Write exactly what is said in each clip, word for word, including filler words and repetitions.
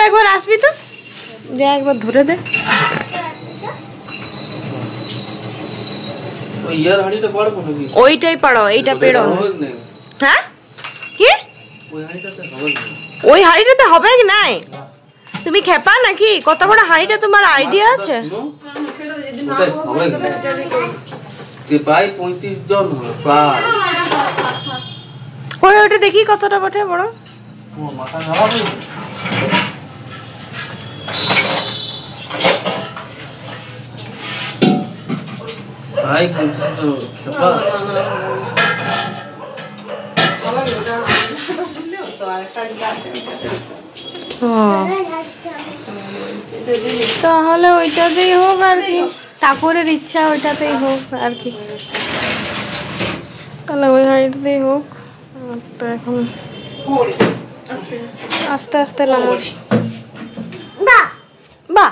একবার আসবি তো, যা একবার ধরে দে। ওইটাই পাড়ো, এইটা পেড়ো। হ্যাঁ কি ওই হাঁড়িটাতে হবে কি নাই? তুমি খেপা নাকি? কত বড় হাঁড়িটা তোমার আইডিয়া আছে? ওই ওটা দেখি কতটা বটে বড়। তাহলে ওইটাতেই হোক আর কি, ঠাকুরের ইচ্ছা ওইটাতেই হোক আর কি। তাহলে ওই হাঁড়িটাতেই হোক। তো এখন আস্তে আস্তে নামো। বাহ,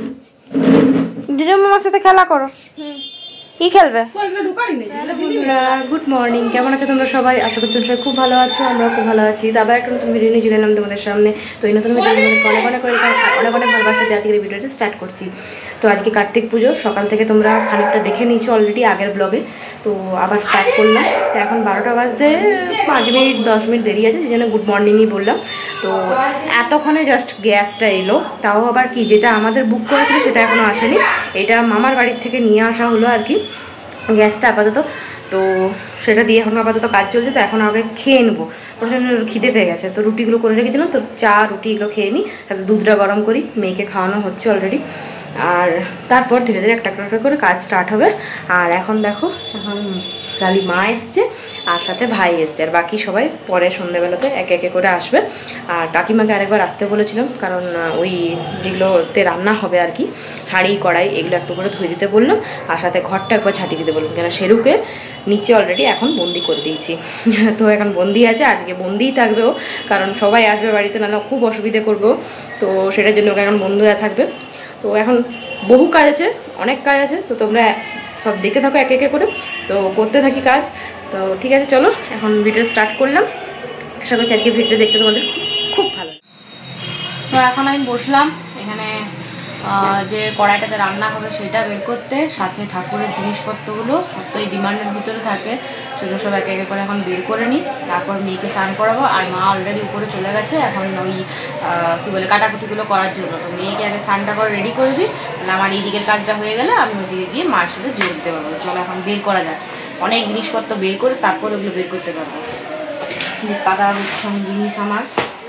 মামার সাথে খেলা করো। কি খেলবে? গুড মর্নিং, কেমন আছো তোমরা সবাই? আশা করি তোমরা খুব ভালো আছো, আমরাও খুব ভালো আছি। আবার একটা নতুন ভিডিও নিয়ে চলে এলাম তোমাদের সামনে। তো এই নতুন ভিডিও অনেক অনেক করে অনেক অনেক ভালোবাসা দিয়ে আজকের ভিডিওটা স্টার্ট করছি। তো আজকে কার্তিক পুজো, সকাল থেকে তোমরা খানিকটা দেখে নিয়েছো অলরেডি আগের ব্লগে। তো আবার স্টার্ট করলাম। তো এখন বারোটা বাজতে পাঁচ মিনিট দশ মিনিট দেরি আছে, সেই জন্য গুড মর্নিংই বললাম। তো এতক্ষণে জাস্ট গ্যাসটা এলো, তাও আবার কি যেটা আমাদের বুক করা ছিল সেটা এখনও আসেনি। এটা মামার বাড়ির থেকে নিয়ে আসা হলো আর কি গ্যাসটা আপাতত। তো সেটা দিয়ে এখন আপাতত কাজ চলছে। তো এখন আগে খেয়ে নেবো, প্রচণ্ড খিদে পেয়ে গেছে। তো রুটিগুলো করে রেখেছিলাম, তো চা রুটি এগুলো খেয়ে নিই, তারপর দুধটা গরম করি, মেয়েকে খাওয়ানো হচ্ছে অলরেডি। আর তারপর ধীরে ধীরে একটা একটা করে কাজ স্টার্ট হবে। আর এখন দেখো, এখন লালি মা এসছে আর সাথে ভাই এসছে, আর বাকি সবাই পরে সন্ধ্যেবেলাতে একে একে করে আসবে। আর কাকিমাকে আরেকবার আসতে বলেছিলাম, কারণ ওই যেগুলোতে রান্না হবে আর কি, হাঁড়ি কড়াই এগুলো একটু করে ধুয়ে দিতে বললাম। আর সাথে ঘরটা একবার ছাটিয়ে দিতে বললাম, কেন শেরুকে নিচে অলরেডি এখন বন্দি করে দিয়েছি। তো এখন বন্দি আছে, আজকে বন্দিই থাকবেও, কারণ সবাই আসবে বাড়িতে, নাহলে খুব অসুবিধে করবো। তো সেটার জন্য ওকে এখন বন্ধু থাকবে। তো এখন বহু কাজ আছে, অনেক কাজ আছে, তো তোমরা সব দেখতে থাকো একে একে করে। তো করতে থাকি কাজ। তো ঠিক আছে, চলো এখন ভিডিও স্টার্ট করলাম। আশা করছি আজকে ভিডিও দেখতে তোমাদের খুব ভালো। তো এখন আমি বসলাম এখানে যে কড়াইটাতে রান্না হবে সেটা বের করতে, সাথে ঠাকুরের জিনিসপত্রগুলো সব তো এই ডিমান্ডের ভিতরে থাকে, সেগুলো সব একে একে করে এখন বের করে নিই। তারপর মেয়েকে স্নান করাবো। আর মা অলরেডি উপরে চলে গেছে এখন ওই কী বলে কাটাকুটিগুলো করার জন্য। তো মেয়েকে আগে স্নানটা করে রেডি করে দিই, তাহলে আমার এই দিকের কাজটা হয়ে গেলে আমি ওদিকে গিয়ে মার সাথে যোগ দিতে পারবো। চলো এখন বের করা যাক, অনেক জিনিসপত্র বের করে তারপর ওগুলো বের করতে পারবো। পাতা জিনিস আমার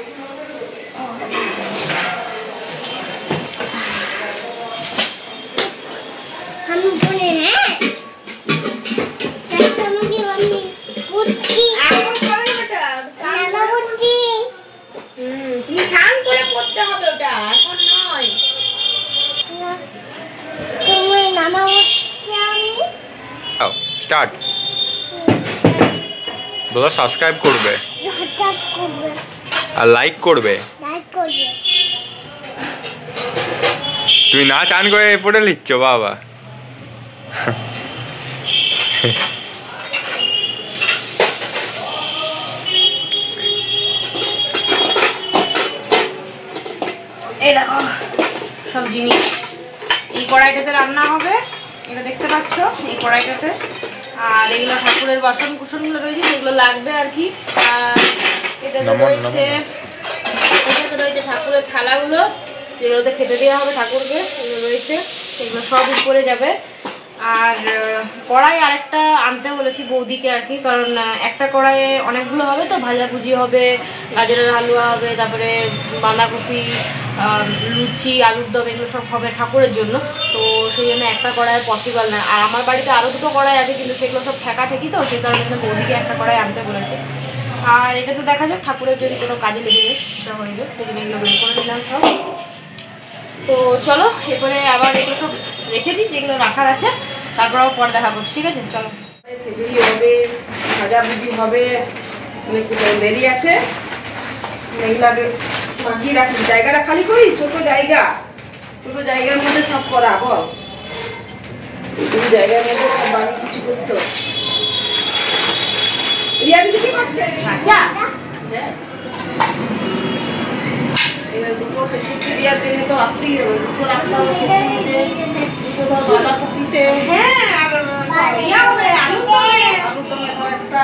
তুমি স্নান করে পড়তে হবে, ওটা এখন নয়। স্টার্ট বলো, সাবস্ক্রাইব করবে আর লাইক করবে। তুমি না চান করে পড়ে লিখছ বাবা। এই দেখো সব জিনিস এই কড়াইটাতে রান্না হবে, এটা দেখতে পাচ্ছ এই কড়াইটাতে। আর এগুলো ঠাকুরের বাসন কুসনগুলো রয়েছে যেগুলো লাগবে আর কি। আর এটাতে রয়েছে এটাতে রয়েছে ঠাকুরের থালাগুলো যেগুলোতে খেতে দেওয়া হবে ঠাকুরকে, এগুলো রয়েছে, এগুলো সব উপরে যাবে। আর কড়াই আরেকটা আনতে বলেছি বৌদিকে আর কি, কারণ একটা কড়াইয়ে অনেকগুলো হবে, তো ভাজাভুজি হবে, গাজরের হালুয়া হবে, তারপরে বাঁধাকপি, লুচি, আলুর দম এগুলো সব হবে ঠাকুরের জন্য। তো সেই জন্য একটা কড়াই পসিবল না। আর আমার বাড়িতে আরও দুটো কড়াই আছে, কিন্তু সেগুলো সব ঠেকা ঠেকি, তো সেই কারণে বৌদিকে একটা কড়াই আনতে বলেছে। আর এটা তো দেখা যাক, ঠাকুরের যদি কোনো কাজে লেগে যায় সেটা হয়ে যাবে, সেগুলো এগুলো বের করে নিলাম সব। তো চলো এরপরে আবার এগুলো সব রেখে দিই যেগুলো রাখার আছে, তারপর আবার পরে দেখা করছি, ঠিক আছে? চলো। খিচুড়ি হবে, ভাজাভুজি হবে, একটু দেরি আছে, এগুলো মাখিয়ে রাখি। জায়গাটা খালি করি, ছোট জায়গা, ছোট জায়গার মধ্যে সব করা বল, ছোট জায়গার মধ্যে সব বাড়ি কিছু করতো। আচ্ছা দুটো খিচুড়ি দেওয়ার জন্য তো রাখতেই হবে, দুটো রাখতে হবে খিচুড়িতে, দুটো ধর বাঁধাকপিতে, হ্যাঁ আর ইয়া হবে আলু দমে, আলু দমে ধর একটা,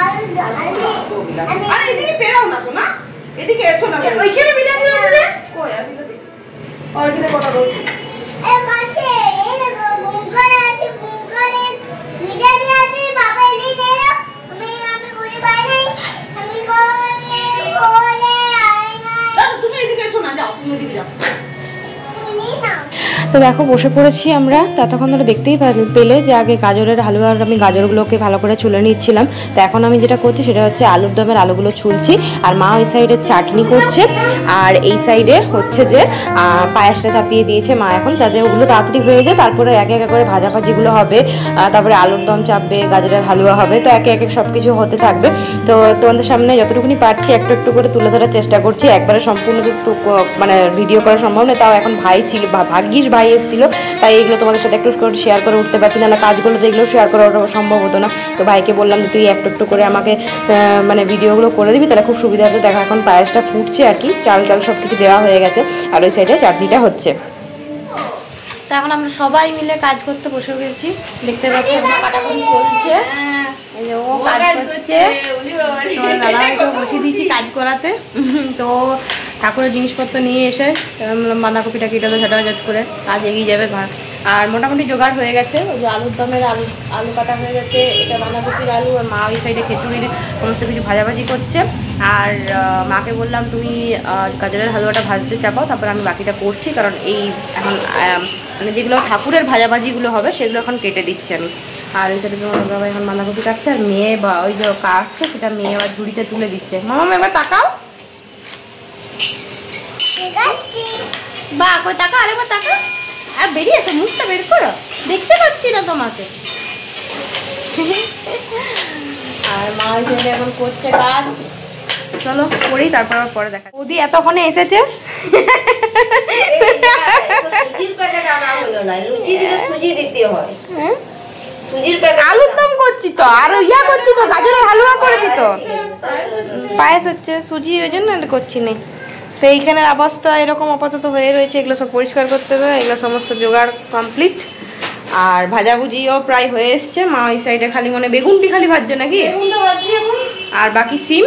আরে এদিকে ফেরাও না শোনা, এদিকে এসো না, ওইখানে বিলাতি রয়েছে কই আর বিলাতি ওইখানে কটা রয়েছে এ কাছে এই গুঙ্গারে আছে, গুঙ্গারে বিলাতি আছে, বাবা এনে দেয়, আমি আমি ঘুরে পাই নাই, আমি বলে বলে আই না, তুমি এদিকে এসো না, যাও তুমি ওইদিকে যাও। তো দেখো বসে পড়েছি আমরা। ততক্ষণ ধরে দেখতেই পেলে যে আগে গাজরের হালুয়ার আমি গাজরগুলোকে ভালো করে ছুলে নিচ্ছিলাম। তো এখন আমি যেটা করছি সেটা হচ্ছে আলুর দমের আলুগুলো ছুলছি, আর মা ওই সাইডে চাটনি করছে, আর এই সাইডে হচ্ছে যে পায়েসটা চাপিয়ে দিয়েছে মা এখন, যাতে ওগুলো তাড়াতাড়ি হয়ে যায়। তারপরে একে একে করে ভাজা ভাজিগুলো হবে, তারপরে আলুর দম চাপবে, গাজরের হালুয়া হবে, তো একে একে সব কিছু হতে থাকবে। তো তোমাদের সামনে যতটুকুনি পারছি একটু একটু করে তুলে ধরার চেষ্টা করছি। একবারে সম্পূর্ণ মানে ভিডিও করা সম্ভব নয়, তাও এখন ভাই ছিল, ভাগ্যিস ভাই এসেছিলো, তাই এগুলো তোমাদের সাথে একটু করে শেয়ার করে উঠতে পারছি না, কাজগুলো তো এগুলো শেয়ার করা সম্ভব হতো না। তো ভাইকে বললাম যে তুই একটু একটু করে আমাকে মানে ভিডিওগুলো করে দিবি, তাহলে খুব সুবিধা হতো। দেখা এখন পায়েসটা ফুটছে আর কি, চাল চাল সব কিছু দেওয়া হয়ে গেছে, আর ওই সাইডে চাটনিটা হচ্ছে। তো এখন আমরা সবাই মিলে কাজ করতে বসে গেছি, দেখতে পাচ্ছি কাটাকুটি চলছে, এই যে ও কাজ করছে, দাদাকে বসিয়ে দিয়েছি কাজ করাতে। তো ঠাকুরের জিনিসপত্র নিয়ে এসে বাঁধাকপিটা কেটে দেবো ঝটাঝট করে, কাজ এগিয়ে যাবে। আর মোটামুটি জোগাড় হয়ে গেছে, ওই যে আলুর দমের আলু আলু কাটা হয়ে গেছে, এটা বাঁধাকপির আলু, আর মা ওই সাইডে খিচুড়ির সমস্ত কিছু ভাজাভাজি করছে। আর মাকে বললাম তুমি গাজরের হালুয়াটা ভাজতে চাপাও, তারপর আমি বাকিটা করছি, কারণ এই এখন মানে যেগুলো ঠাকুরের ভাজাভাজিগুলো হবে সেগুলো এখন কেটে দিচ্ছি আমি। আর ওই সাইডে তোমার বাবা এখন বাঁধাকপি কাটছে, আর মেয়ে বা ওই যে কাটছে সেটা মেয়ে আবার ঝুড়িতে তুলে দিচ্ছে। মামা এবার তাকাও, বা কই টাকা, আরেকবার টাকা, আর বেরিয়েছে মুখটা বের করো, দেখতে পাচ্ছি না তোমাকে। আর মা ওই সাইডে এখন করছে কাজ, চলো করি, তারপর আবার পরে দেখা। বৌদি এতক্ষণে এসেছে, আলুর দম করছি তো, আর ইয়া করছি তো, গাজরের হালুয়া করেছি তো, পায়েস হচ্ছে, সুজি ওই জন্য করছি না। তো এইখানের অবস্থা এরকম আপাতত হয়ে রয়েছে, এগুলো সব পরিষ্কার করতে হবে, এগুলো সমস্ত জোগাড় কমপ্লিট। আর ভাজাভুজিও প্রায় হয়ে এসছে, মা ওই সাইডে খালি মানে বেগুনটি খালি ভাজছে নাকি, আর বাকি সিম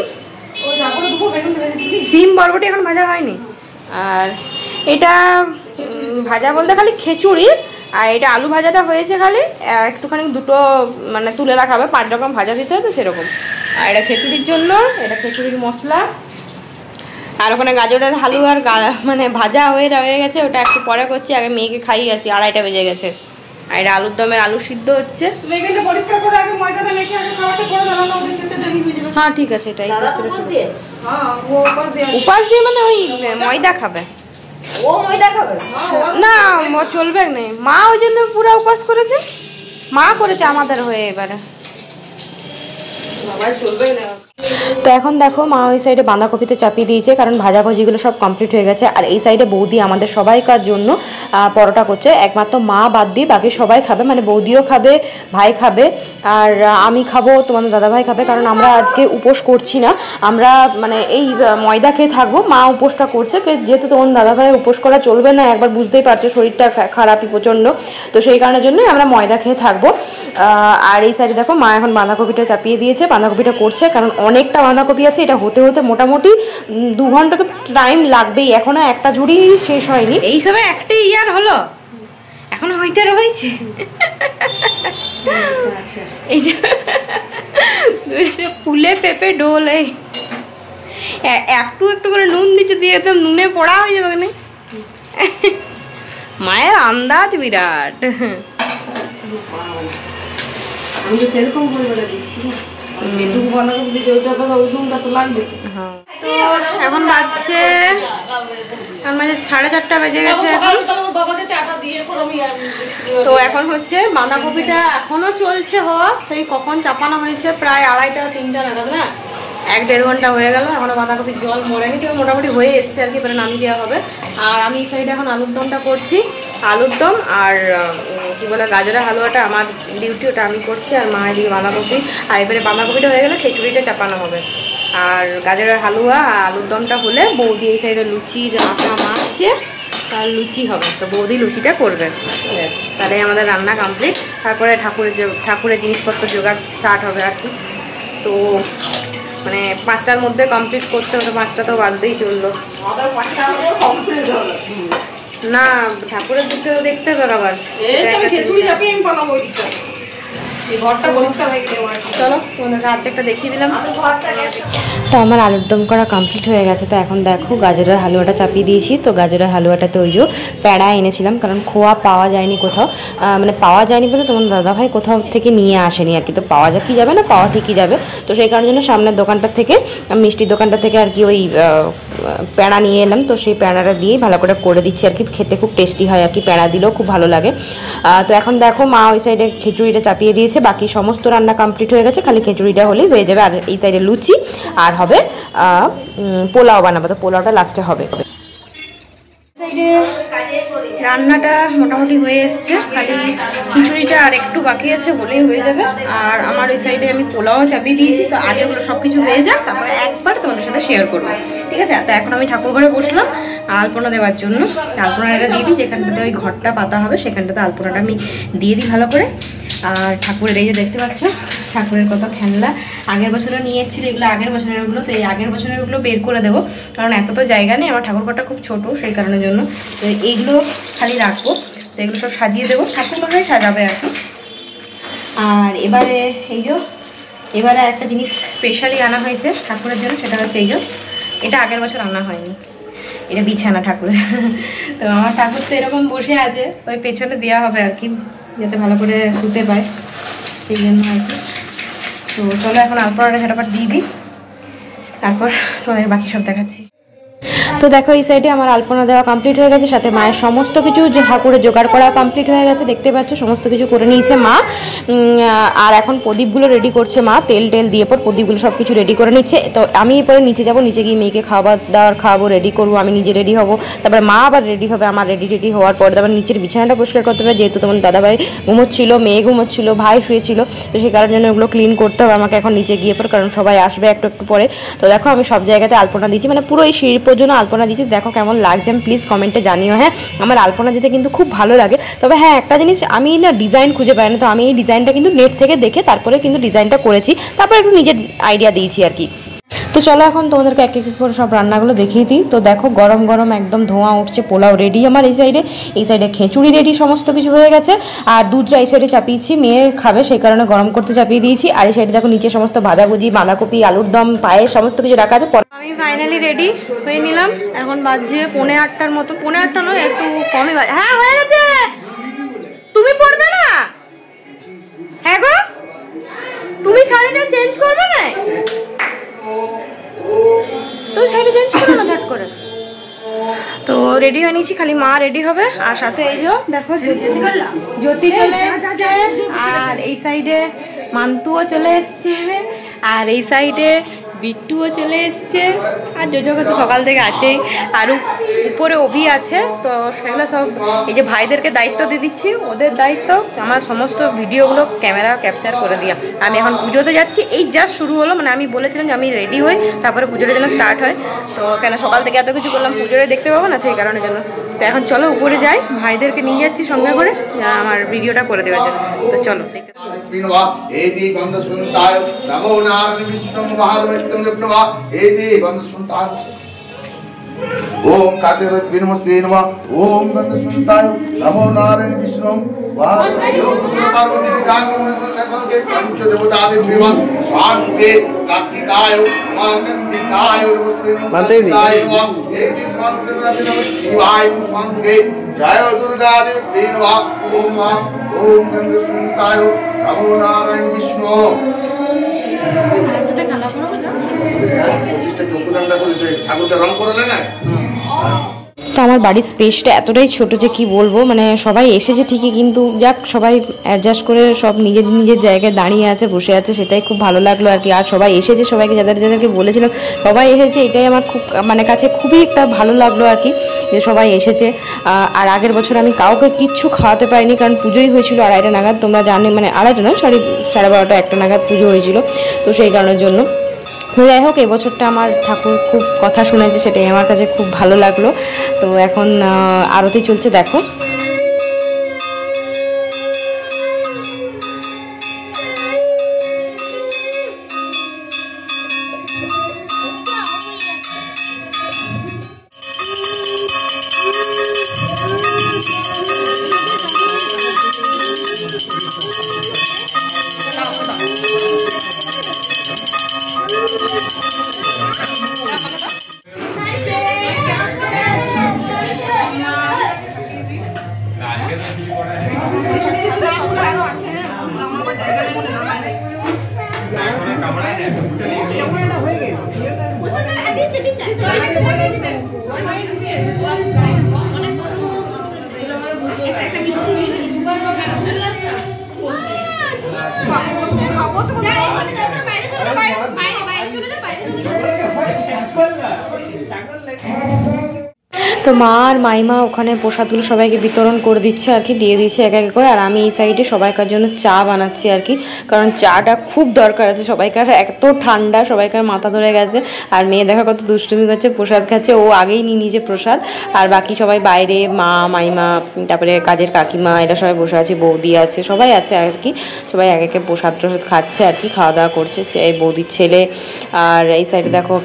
সিম বরবটি এখন ভাজা হয়নি। আর এটা ভাজা বলতে খালি খিচুড়ি, আর এটা আলু ভাজাটা হয়েছে খালি একটুখানি, দুটো মানে তুলে রাখা হবে, পাঁচ রকম ভাজা দিতে হবে সেরকম। আর এটা খিচুড়ির জন্য, এটা খিচুড়ির মশলা। আর ওখানে গাজরের হালুয়ার মানে ভাজা হয়ে হয়ে গেছে, ওটা একটু পরে করছি, আগে মেয়েকে খাইয়ে আসি, আড়াইটা বেজে গেছে। আর এটা আলুর দমের আলু সিদ্ধ হচ্ছে। হ্যাঁ ঠিক আছে, এটাই উপাস দিয়ে মানে ওই ময়দা খাবে, ও ময়দা খাবে না, চলবে না, মা ওই জন্য পুরো উপাস করেছে, মা করেছে আমাদের হয়ে এবারে। তো এখন দেখো মা ওই সাইডে বাঁধাকপিতে চাপিয়ে দিয়েছে, কারণ ভাজাভাজিগুলো সব কমপ্লিট হয়ে গেছে। আর এই সাইডে বৌদি আমাদের সবাইকার জন্য পরোটা করছে, একমাত্র মা বাদ দিয়ে বাকি সবাই খাবে, মানে বৌদিও খাবে, ভাই খাবে, আর আমি খাবো, তোমাদের দাদাভাই খাবে, কারণ আমরা আজকে উপোস করছি না, আমরা মানে এই ময়দা খেয়ে থাকবো। মা উপোসটা করছে, যেহেতু তোমার দাদাভাই উপোস করা চলবে না, একবার বুঝতেই পারছো শরীরটা খারাপই প্রচণ্ড, তো সেই কারণের জন্য আমরা ময়দা খেয়ে থাকবো। আর এই সাইডে দেখো মা এখন বাঁধাকপিটা চাপিয়ে দিয়েছে, বাঁধাকপিটা করছে, কারণ অনেকটা বাঁধাকপি আছে, এটা হতে হতে মোটামুটি দু ঘন্টা তো টাইম লাগবেই, এখনো একটা ঝুড়ি শেষ হয়নি। এই সময় একটাই ইয়ার হলো, এখনো ওইটা রয়েছে। এই যে ফুলে পেঁপে ডোল, এই একটু একটু করে নুন দিচ্ছে, দিয়ে একদম নুনে পড়া হয়ে যাবে না, মায়ের আন্দাজ বিরাট। আমি তো সেরকম দিচ্ছি, এখন বাজছে আমাদের সাড়ে চারটা বেজে গেছে এখন। তো এখন হচ্ছে বাঁধাকপিটা এখনো চলছে হওয়া, সেই কখন চাপানো হয়েছে প্রায় আড়াইটা তিনটা নাগাদ না, এক দেড় ঘন্টা হয়ে গেল, এখনো বাঁধাকপির জল মরেনি, তো মোটামুটি হয়ে এসছে আর কি, এবারে নামিয়ে দেওয়া হবে। আর আমি এই সাইডে এখন আলুর দমটা করছি, আলুর দম আর কী বলে গাজরের হালুয়াটা আমার ডিউটি, ওটা আমি করছি, আর মা এদিকে বাঁধাকপি। আর এবারে বাঁধাকপিটা হয়ে গেলে খিচুড়িটা চাপানো হবে। আর গাজরের হালুয়া আর আলুর দমটা হলে বৌদি এই সাইডে লুচির আটা মাখছে, আর লুচি হবে, তো বৌদি লুচিটা করবে। তাহলে আমাদের রান্না কমপ্লিট। তারপরে ঠাকুরের ঠাকুরের জিনিসপত্র জোগাড় স্টার্ট হবে আর কি। তো মানে পাঁচটার মধ্যে কমপ্লিট করতে হতো, পাঁচটা তো বাদতেই চললো না, ঠাকুরের দিকে দেখতে হবে আবার। চলো তোমাদেরকে আর্ধেকটা দেখিয়ে দিলাম। তো আমার আলুর দম করা কমপ্লিট হয়ে গেছে। তো এখন দেখো গাজরের হালুয়াটা চাপিয়ে দিয়েছি। তো গাজরের হালুয়াটাতে ওই যে প্যাড়া এনেছিলাম, কারণ খোয়া পাওয়া যায়নি কোথাও, মানে পাওয়া যায়নি বলতে তোমার দাদাভাই কোথাও থেকে নিয়ে আসেনি আর কি। তো পাওয়া যা কি যাবে না, পাওয়া ঠিকই যাবে। তো সেই কারণের জন্য সামনের দোকানটার থেকে, মিষ্টির দোকানটা থেকে আর কি ওই প্যাড়া নিয়ে এলাম। তো সেই প্যাড়াটা দিয়েই ভালো করে করে দিচ্ছি আর কি, খেতে খুব টেস্টি হয় আর কি, প্যাড়া দিলেও খুব ভালো লাগে। তো এখন দেখো মা ওই সাইডে খিচুড়িটা চাপিয়ে দিয়েছে, বাকি সমস্ত রান্না কমপ্লিট হয়ে গেছে, খালি খিচুড়িটা হলেই হয়ে যাবে। আর এই সাইডে লুচি আর হবে পোলাও বানাবো, তো পোলাওটা লাস্টে হবে। সাইডে রান্নাটা মোটামুটি হয়ে এসছে, খালি খিচুড়িটা আর একটু বাকি আছে, বলেই হয়ে যাবে। আর আমার ওই সাইডে আমি পোলাও চাপিয়ে দিয়েছি, তো আগে ওগুলো সব কিছু হয়ে যাক, তারপরে একবার তোমাদের সাথে শেয়ার করবো, ঠিক আছে? তো এখন আমি ঠাকুর ঘরে বসলাম আলপনা দেওয়ার জন্য। আলপনাটা দিয়ে দিই, যেখানটাতে ওই ঘরটা পাতা হবে সেখানটাতে আলপনাটা আমি দিয়ে দিই ভালো করে। আর ঠাকুরের এই যে দেখতে পাচ্ছ ঠাকুরের কত খেলনা, আগের বছরও নিয়ে এসেছিলো, এগুলো আগের বছরের ওগুলো। তো এই আগের বছরের ওগুলো বের করে দেবো, কারণ এত তো জায়গা নেই, আমার ঠাকুর ঘরটা খুব ছোটো, সেই কারণের জন্য। তো এইগুলো খালি রাখবো, তো এগুলো সব সাজিয়ে দেবো, ঠাকুর ঘরে সাজাবে এখন। আর এবারে এই যে এবারে একটা জিনিস স্পেশালি আনা হয়েছে ঠাকুরের জন্য, সেটা হচ্ছে এই যে, এটা আগের বছর আনা হয়নি, এটা বিছানা ঠাকুরের। তো আমার ঠাকুর তো এরকম বসে আছে, ওই পেছনে দেওয়া হবে আর কি, যাতে ভালো করে শুতে পায়, সেই জন্য আর কি। তো চলো এখন আলপনাটা ঝটাপট দিয়ে দিই, তারপর তোমাদের বাকি সব দেখাচ্ছি। তো দেখো এই সাইডে আমার আলপনা দেওয়া কমপ্লিট হয়ে গেছে, সাথে মায়ের সমস্ত কিছু যে ঠাকুরের জোগাড় করা কমপ্লিট হয়ে গেছে, দেখতে পাচ্ছ সমস্ত কিছু করে নিয়েছে মা। আর এখন প্রদীপগুলো রেডি করছে মা, তেল টেল দিয়ে পর প্রদীপগুলো সব কিছু রেডি করে নিচ্ছে। তো আমি এরপরে নিচে যাব, নিচে গিয়ে মেয়েকে খাবার দাওয়ার খাওয়াবো, রেডি করবো, আমি নিজে রেডি হবো, তারপরে মা আবার রেডি হবে। আমার রেডি রেডি হওয়ার পর তারপর নিচের বিছানাটা পরিষ্কার করতে হবে, যেহেতু তোমার দাদাভাই ঘুমোচ্ছিল, মেয়ে ঘুমোচ্ছিল, ভাই শুয়েছিল, তো সেই কারণের জন্য ওগুলো ক্লিন করতে হবে আমাকে এখন নিচে গিয়ে পর, কারণ সবাই আসবে একটু একটু পরে। তো দেখো আমি সব জায়গাতে আলপনা দিচ্ছি, মানে পুরো এই সিঁড়ি পর্যন্ত আলপনা দিচ্ছি। দেখো কেমন লাগছে আমি প্লিজ কমেন্টে জানিও। হ্যাঁ, আমার আলপনা দিতে কিন্তু খুব ভালো লাগে। তবে হ্যাঁ, একটা জিনিস আমি না ডিজাইন খুঁজে পাই না, তো আমি এই ডিজাইনটা কিন্তু নেট থেকে দেখে তারপরে কিন্তু ডিজাইনটা করেছি, তারপরে একটু নিজের আইডিয়া দিয়েছি আর কি। তো চলো এখন তোমাদেরকে এক এক করে সব রান্নাগুলো দেখিয়ে দিই। তো দেখো গরম গরম একদম ধোঁয়া উঠছে, পোলাও রেডি আমার এই সাইডে, এই সাইডে খিচুড়ি রেডি, সমস্ত কিছু হয়ে গেছে। আর দুধটা এই সাইডে চাপিয়েছি, মেয়ে খাবে সেই কারণে গরম করতে চাপিয়ে দিয়েছি। আর এই সাইডে দেখো নিচে সমস্ত ভাজাভুজি, বাঁধাকপি, আলুর দম, পায়েস সমস্ত কিছু রাখা আছে। আমি ফাইনালি রেডি হয়ে নিলাম, এখন বাজছে পৌনে আটটার মতো, পৌনে আটটা নয় একটু কমই বাজে। হ্যাঁ হয়ে গেছে, তুমি পড়বে না? হ্যাঁ গো, তুমি শাড়িটা চেঞ্জ করবে না? তুমি শাড়িটা চেঞ্জ করো না ঝট করে। তো রেডি হয়ে নিয়েছি, খালি মা রেডি হবে। আর সাথে এই যে দেখো জ্যোতি চলে এসছে, আর এই সাইডে মান্তুও চলে এসছে, আর এই সাইডে বিট্টুও চলে এসছে, আর জোজোকে তো সকাল থেকে আছেই, আর উপরে অভি আছে। তো সেগুলো সব এই যে ভাইদেরকে দায়িত্ব দিয়ে দিচ্ছি, ওদের দায়িত্ব আমার সমস্ত ভিডিওগুলো ক্যামেরা ক্যাপচার করে দিয়া। আমি এখন পুজোতে যাচ্ছি, এই জাস্ট শুরু হলো, মানে আমি বলেছিলাম যে আমি রেডি হই তারপরে পুজোটা যেন স্টার্ট হয়। তো কেন সকাল থেকে এত কিছু করলাম, পুজোটা দেখতে পাবো না, সেই কারণের জন্য। তো এখন চলো উপরে যাই, ভাইদেরকে নিয়ে যাচ্ছি সঙ্গে করে আমার ভিডিওটা করে দেওয়ার জন্য। তো চলো দেখতে ओम काते विनमस्ते नमः ओम गंधस्वंताय नमो नारायण विष्णु वाह योग पार्वती जांग में शासन के पंच देवता देव स्वामुखे कार्तिकाय मांगतिकाय वस्त्रेय हे जी स्वामुखे नमः शिवाय स्वामुखे जय दुर्गा देवी नमः ओम ओम गंधस्वंताय नमो नारायण विष्णु ঠাকুরকে রং করালে না। তো আমার বাড়ির স্পেসটা এতটাই ছোট যে কি বলবো, মানে সবাই এসেছে ঠিকই, কিন্তু যাক সবাই অ্যাডজাস্ট করে সব নিজের নিজের জায়গায় দাঁড়িয়ে আছে, বসে আছে, সেটাই খুব ভালো লাগলো আর কি। আর সবাই এসেছে, সবাইকে যাদের যাদেরকে বলেছিলাম সবাই এসেছে, এটাই আমার খুব মানে কাছে খুবই একটা ভালো লাগলো আর কি, যে সবাই এসেছে। আর আগের বছর আমি কাউকে কিচ্ছু খাওয়াতে পারিনি, কারণ পুজোই হয়েছিল আড়াইটা নাগাদ, তোমরা জানি মানে আড়াইটা না সরি সাড়ে বারোটা একটা নাগাদ পুজো হয়েছিল, তো সেই কারণের জন্য। যাই হোক, এবছরটা আমার ঠাকুর খুব কথা শুনেছে, সেটাই আমার কাছে খুব ভালো লাগলো। তো এখন আরতি চলছে দেখো। তো মা আর মাইমা ওখানে প্রসাদগুলো সবাইকে বিতরণ করে দিচ্ছে আর কি, দিয়ে দিচ্ছে এক এক করে। আর আমি এই সাইডে সবাইকার জন্য চা বানাচ্ছি আর কি, কারণ চাটা খুব দরকার আছে সবাইকার। এত ঠান্ডা, সবাইকার মাথা ধরে গেছে। আর মেয়ে দেখা কত দুষ্টুমি করছে, প্রসাদ খাচ্ছে। ও আগেই নিয়ে নিয়েছে প্রসাদ, আর বাকি সবাই বাইরে, মা, মাইমা, তারপরে কাজের কাকিমা, এরা সবাই বসে আছে, বৌদি আছে, সবাই আছে আর কি। সবাই এক একে প্রসাদ প্রসাদ খাচ্ছে আর কি, খাওয়া দাওয়া করছে। এই বৌদির ছেলে। আর এই সাইডে দেখো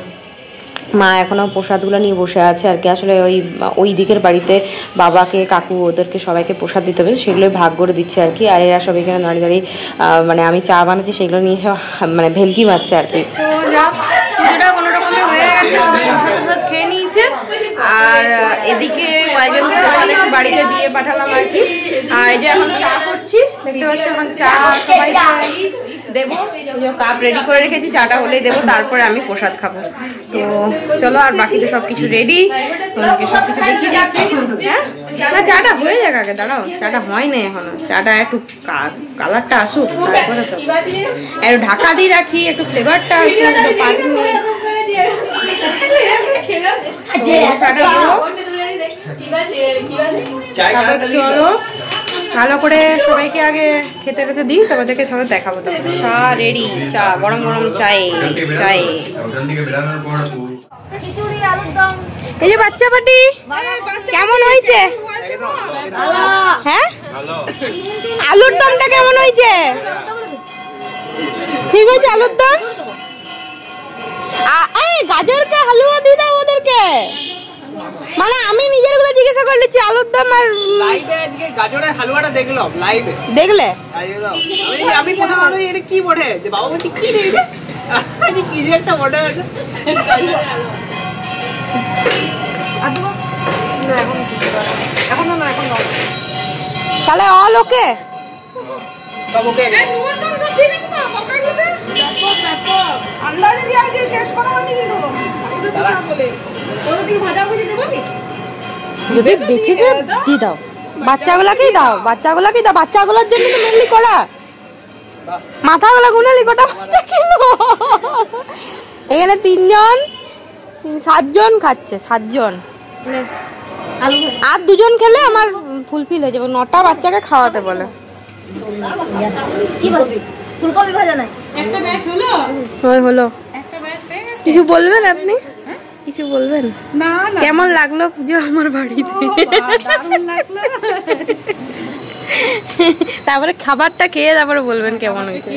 মা এখনও প্রসাদগুলো নিয়ে বসে আছে আর কি। আসলে ওই ওই দিকের বাড়িতে বাবাকে, কাকু, ওদেরকে সবাইকে প্রসাদ দিতে হবে, সেগুলোই ভাগ করে দিচ্ছে আর কি। আর এরা সব এখানে দাঁড়িয়ে দাঁড়িয়ে মানে আমি চা বানাচ্ছি সেগুলো নিয়ে সব মানে ভেলকি মারছে আর কি। তো যাক, পুজোটা কোনো রকমে হয়ে গেছে, প্রসাদ খেয়ে নিয়েছে। আর এদিকে কয়েকজনকে একটু বাড়িতে দিয়ে পাঠালাম আর কি। আর এই যে এখন চা করছি, দেখতে পাচ্ছি এখন চা সবাই দেবো। কাপ রেডি করে রেখেছি, চাটা হলেই দেবো, তারপরে আমি প্রসাদ খাবো। তো চলো, আর বাকি তো সব কিছু রেডি, তোমাকে সব কিছু দেখিয়ে দিচ্ছি। হ্যাঁ না, চাটা হয়ে যাক আগে, দাঁড়াও, চাটা হয় না এখনো। চাটা একটু কালারটা আসুক, তারপরে তো একটু ঢাকা দিয়ে রাখি, একটু ফ্লেভারটা আসুক, পাঁচ মিনিট চাটা চলো ভালো করে সবাইকে আগে খেতে খেতে দিই, তোমাদেরকে সবাই দেখাবো। তো চা রেডি, চা গরম গরম চায়ে চায়ে এই যে বাচ্চা পাটি কেমন হয়েছে? হ্যাঁ, আলুর দমটা কেমন হয়েছে? ঠিক হয়েছে আলুর দম? গাজরকে হালুয়া দিয়ে দাও ওদেরকে। মানে আমি নিজের গুলো জিজ্ঞাসা করলেছি, আলুর দম আর লাইভে আজকে গাজরের হালুয়াটা দেখলাম লাইভে। দেখলে? আমি আমি প্রথম আলো এটা কি বলে যে বাবা বলছি কি দেখবে আজকে কি যে একটা বড় আছে আদু না এখন এখন না এখন না তাহলে অল ওকে বাবুকে এই নুন টন সব ঠিক আছে তো তরকারিতে তারপর তারপর আন্দাজে দিয়ে আগে টেস্ট করা হয়নি কিন্তু আমি তো সাথ বলে ওটা কি ভাজা ভুজি দেব কি যদি বেঁচে যায় দি দাও, বাচ্চাগুলোকেই দাও, বাচ্চাগুলোকেই দাও, বাচ্চাগুলোর জন্য তো মেনলি করা। মাথাগুলো গুনালি গোটা মাথা কিলো। এখানে তিনজন সাতজন খাচ্ছে, সাতজন আর দুজন খেলে আমার ফুলফিল হয়ে যাবে। নটা বাচ্চাকে খাওয়াতে বলে। কি বলবি? ফুলকপি ভাজা নাই একটা ব্যাচ হলো? ওই হলো। একটা ব্যাচ হয়ে গেছে। কিছু বলবেন আপনি? কিছু বলবেন? না না, কেমন লাগলো পুজো আমার বাড়িতে? দারুণ লাগলো। তারপরে খাবারটা খেয়ে তারপরে বলবেন কেমন হয়েছে।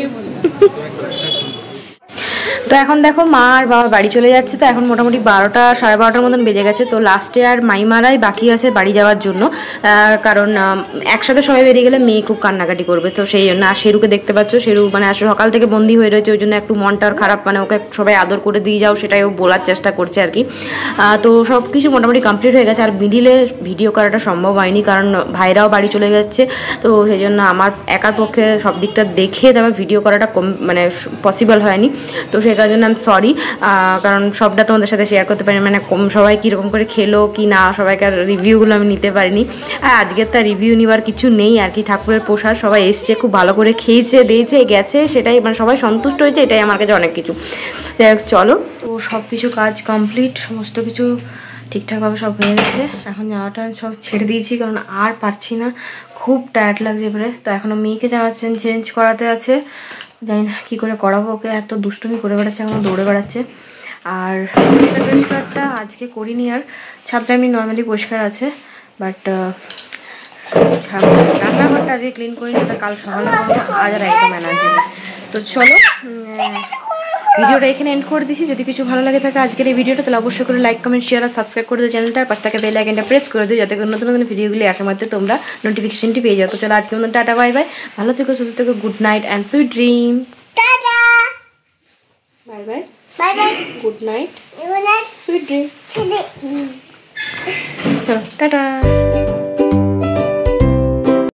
তো এখন দেখো মা আর বাবা বাড়ি চলে যাচ্ছে। তো এখন মোটামুটি বারোটা সাড়ে বারোটার মতন বেজে গেছে। তো লাস্টে আর মাইমারাই বাকি আছে বাড়ি যাওয়ার জন্য, কারণ একসাথে সবাই বেরিয়ে গেলে মেয়ে খুব কান্নাকাটি করবে। তো সেই জন্য আর শেরুকে দেখতে পাচ্ছ, শেরু মানে সকাল থেকে বন্দি হয়ে রয়েছে, ওই জন্য একটু মনটার খারাপ, মানে ওকে সবাই আদর করে দিয়ে যাও সেটাই ও বলার চেষ্টা করছে আর কি। তো সব কিছু মোটামুটি কমপ্লিট হয়ে গেছে। আর মিডিলে ভিডিও করাটা সম্ভব হয়নি, কারণ ভাইরাও বাড়ি চলে যাচ্ছে। তো সেই জন্য আমার একার পক্ষে সব দিকটা দেখে তারপর ভিডিও করাটা কম মানে পসিবল হয়নি। তো সেই জন্য আমি সরি, কারণ সবটা তোমাদের সাথে শেয়ার করতে পারিনি, মানে সবাই কীরকম করে খেলো কি না সবাইকার রিভিউগুলো আমি নিতে পারিনি। আর আজকের তার রিভিউ নেওয়ার কিছু নেই আর কি। ঠাকুরের প্রসাদ সবাই এসছে, খুব ভালো করে খেয়েছে দিয়েছে গেছে, সেটাই মানে সবাই সন্তুষ্ট হয়েছে, এটাই আমার কাছে অনেক কিছু। চলো, তো সব কিছু কাজ কমপ্লিট, সমস্ত কিছু ঠিকঠাকভাবে সব হয়ে গেছে। এখন জামাটা সব ছেড়ে দিয়েছি, কারণ আর পারছি না, খুব টায়ার্ড লাগছে এবারে। তো এখনও মেয়েকে জামা চেঞ্জ চেঞ্জ করাতে আছে, জানি না কী করে করাবো ওকে, এত দুষ্টুমি করে বেড়াচ্ছে, এখন দৌড়ে বেড়াচ্ছে। আর পরিষ্কার পরিষ্কারটা আজকে করিনি, আর ছাদটা এমনি নর্মালি পরিষ্কার আছে, বাট রান্নাঘরটা আজকে ক্লিন করিনি, ওটা কাল সকালে করবো, আজ আর একদম এনার্জি। তো চলো ভিডিওটা এখানে এন্ড করে দিচ্ছি। যদি কিছু ভালো লাগে থাকে আজকের এই ভিডিওটা, তাহলে অবশ্যই করে লাইক কমেন্ট শেয়ার আর সাবস্ক্রাইব করে দিও চ্যানেলটা, পাশে থাকা বেল আইকনটা প্রেস করে দিও, যাতে করে নতুন নতুন ভিডিওগুলি আসার মধ্যে তোমরা নোটিফিকেশনটি পেয়ে যাও। তো চলো আজকে মতন টাটা বাই বাই, ভালো থেকো, সুস্থ থেকো, good night and sweet dream. Tata bye bye, bye bye, good night, good night, sweet dream. ছেড়ে চলো টাটা।